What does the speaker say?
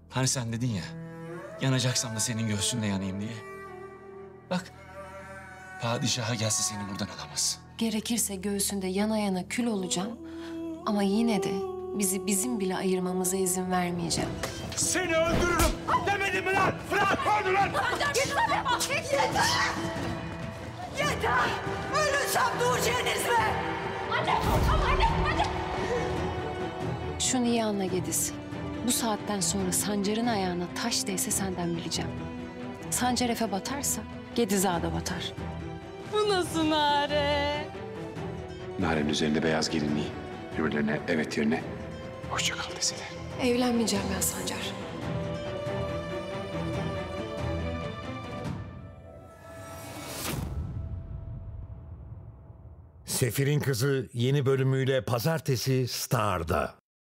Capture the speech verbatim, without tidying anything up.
Hani sen dedin ya, yanacaksam da senin göğsünde yanayım diye. Bak, padişaha gelse seni buradan alamaz. Gerekirse göğsünde yana yana kül olacağım. Ama yine de bizi bizim bile ayırmamıza izin vermeyeceğim. Seni öldürürüm demedim mi lan? Fırat öldür lan! Git lan! Git yeter! Yeter! Ölürsem diyeceğiniz mi? Anne korkma anne! Anne! Şunu iyi anla Gediz. Bu saatten sonra Sancar'ın ayağına taş değse senden bileceğim. Sancar Efe batarsa Gediz Ağa da batar. Bu nasıl nare? Narenin üzerinde beyaz gelinliği. Öbürlerine evet yerine hoşça kal deseler. Evlenmeyeceğim ben Sancar. Sefir'in Kızı yeni bölümüyle pazartesi Star'da.